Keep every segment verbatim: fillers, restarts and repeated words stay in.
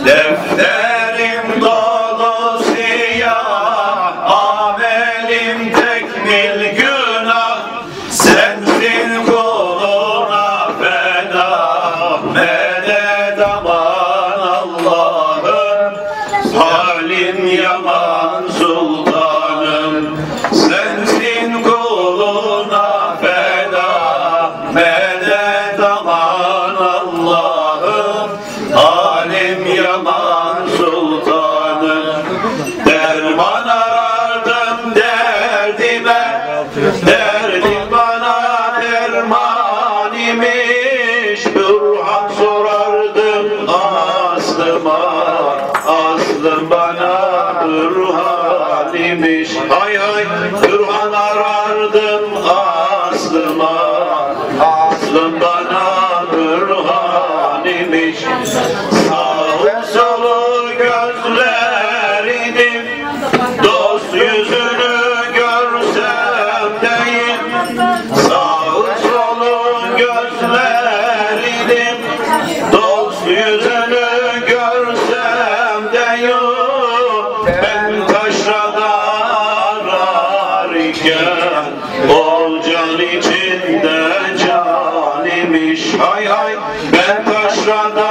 Defterim dolu siyah, amelim tekmil günah. Sensin kuluna feda, medet aman Allah'ım. Halim yaman sultanım, sensin kuluna feda, medet aman Allah'ım. Halim yaman sultanım, derman arardım derdime, derdim bana derman imiş. Burhan sorardım aslıma, aslım bana Burhan imiş. Hay hay, Burhan arardım aslıma, aslım bana Burhan imiş. Sağ solu gözlerini, dost yüzünü görsem değil. Sağ solu gözlerini, dost yüzünü görsem değil. Ben taşrada ararken ol can içinde can imiş. Hay hay, ben taşrada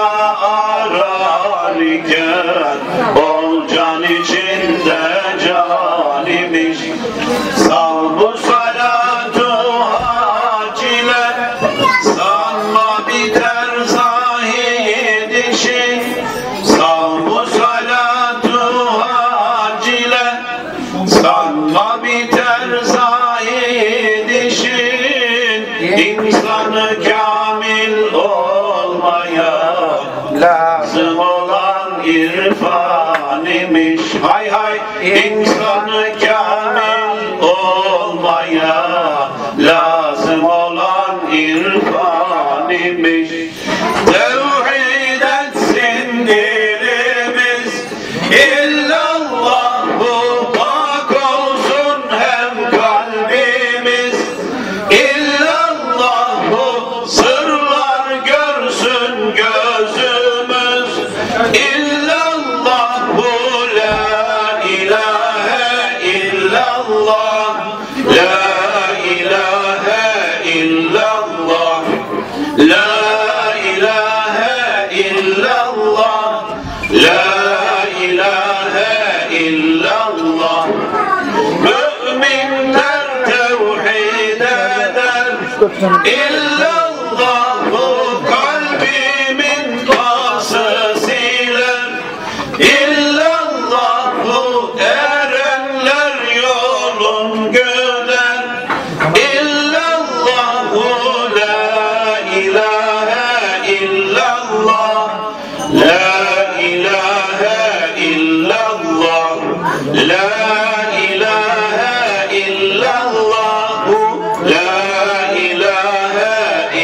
ararken ol can içinde can imiş. Sal bu salatu hac ile, sanma biter zahid işin. Sal bu salatu hac ile, sanma biter zahid işin. İnsanı kamil olmaya lazım olan irfan imiş. Hay hay, insanı kamil olmaya lazım olan irfan imiş. Tevhid etsin dilimiz, illallahu pak olsun hem kalbimiz. İllallahu sırlar görsün gözümüz. İllallahu la ilahe illallah, la ilahe illallah, la ilahe illallah, la ilahe illallah. Müminler tevhid eder, illallahu kalbimin pası siler. İllallahu erenler yolun göder. İllallahu la ilahe illallah, la ilahe illallah, la ilahe illallah, la ilahe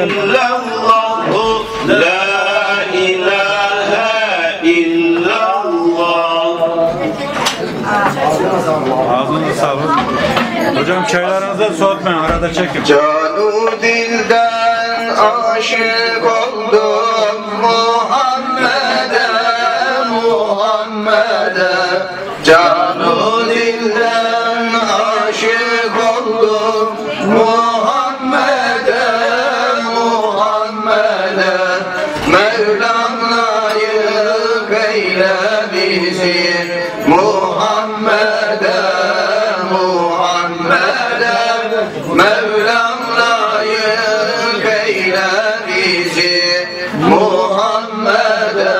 illallah, la ilahe illallah. Ağzınıza sağlık. Hocam çaylarınızı soğutmayın, arada çekin. Canu dilden aşık oldum Muhammed'e, Muhammed'e. Canu dilden aşık oldum Muhammed'e, Muhammed'e. Mevlam layık eyle bizi Muhammed'e, Muhammed'e. Mevlam layık eyle bizi Muhammed'e,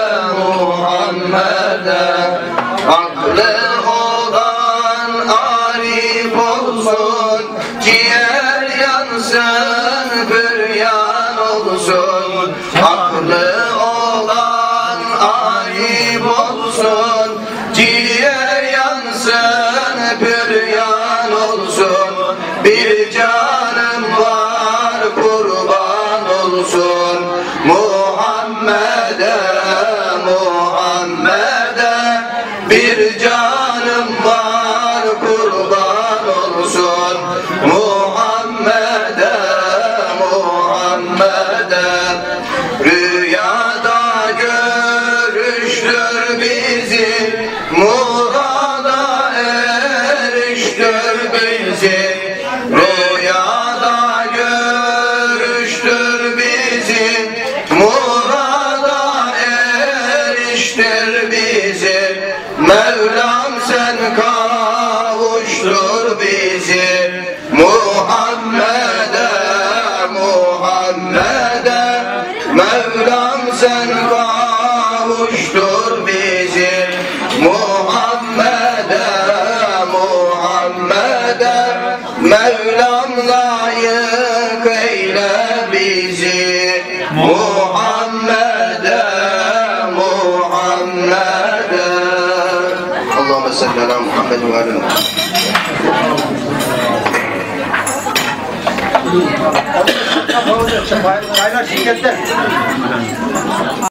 Muhammed'e. Aklı olan arif olsun, ciğer yansın, büryan olsun. Aklı olan arif olsun, ciğer yansın, büryan olsun. Bir canım var kurban olsun Muhammed'e, Muhammed'e. Bir canım var kurban olsun Muhammed'e, Muhammed'e. Rüyada görüştür bizi, murada eriştir bizi. Rüyada görüştür bizi, murada eriştir bizi. Mevlam sen kavuştur bizi Muhammed'e, Muhammed'e. Mevlam sen kavuştur bizi Muhammed'e, Muhammed'e. Mevlam layık eyle bizi Muhammed'e, Muhammed'e. Allahümme salli ala Muhammed ve ala Muhammed. Paylaş şirkette.